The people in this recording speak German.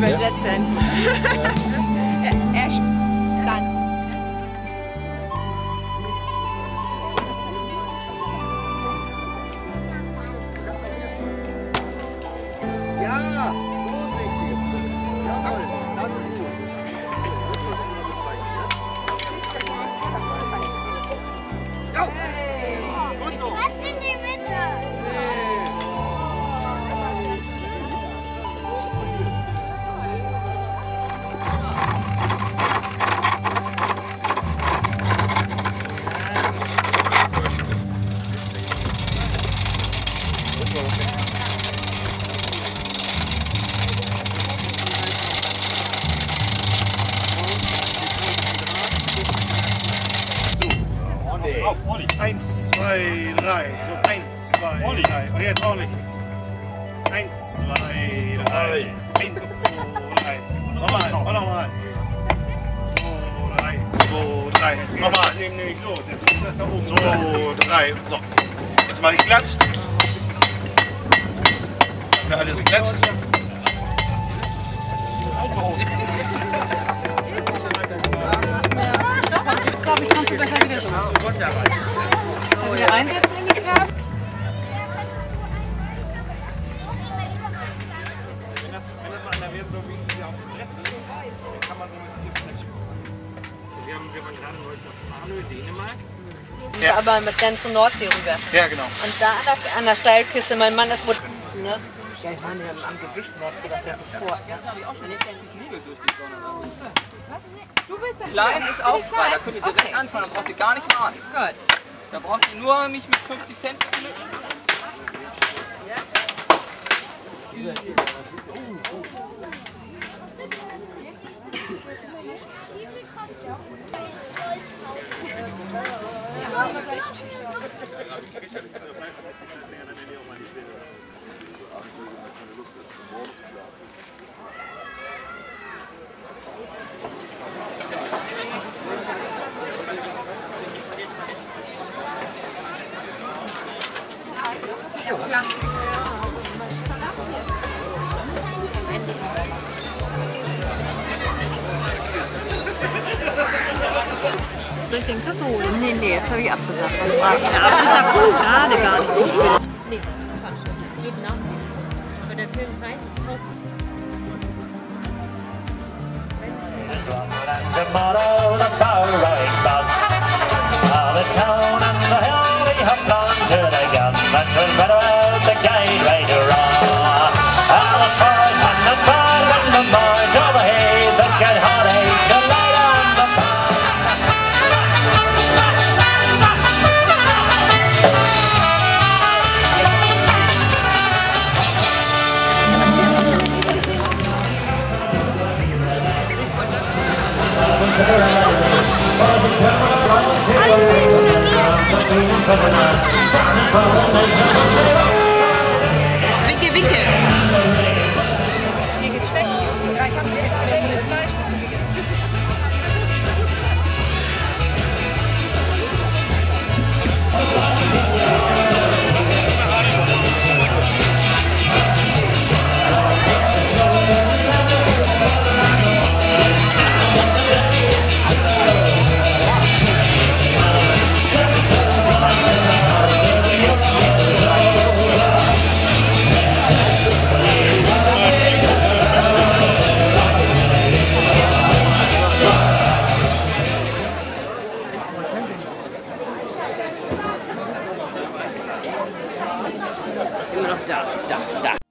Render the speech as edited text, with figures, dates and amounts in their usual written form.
übersetzen. Er stand. Ja, so ist richtig. Jawohl, das ist gut. Ja, gut so. Was in die Mitte? Auf, Olli. 1, 2, 3. 1, 2, 3. Und jetzt ordentlich. 1, 2, 3. 1, 2, 3. Nochmal, und nochmal. 2, 3. 2, 3. Nochmal. 2, 3. So. Jetzt mache ich glatt. Haben wir alles glatt? Jetzt glaube ich, kannst du besser wieder so. Hier reinsetzen in die Kerbe. Wenn das einer wird, so wie hier auf dem Brett liegt, dann kann man so mit 4 bis 6 wir waren gerade heute nach Farnö, Dänemark. Ja. Aber dann zur Nordsee rüber. Ja, genau. Und da an der Steilküste, mein Mann ist... Ne? Ja, ich meine, am Gewicht merkst du das ja sofort. Ja? Klein ist auch frei, da könnt ihr direkt anfangen, da braucht ihr gar nicht warten. Da braucht ihr nur mich mit 50 Cent pflücken. Soll ich den Kaffee holen? Nee, jetzt habe ich Apfelsaft. Was war? Der Apfelsaft ist gerade gar nicht gut. Nee, das geht nachsehen. Weil der Film heißt Tomorrow the following bus. All the town and the hill we have gone to the gun. But we'll better out the gate later on. All the boys and the boys and the boys all the hay that get hot age to lay on the fire. Winke, winke. Hier geht's schlecht. Ja, ich hab mit Fleisch was gegessen. Immer noch da.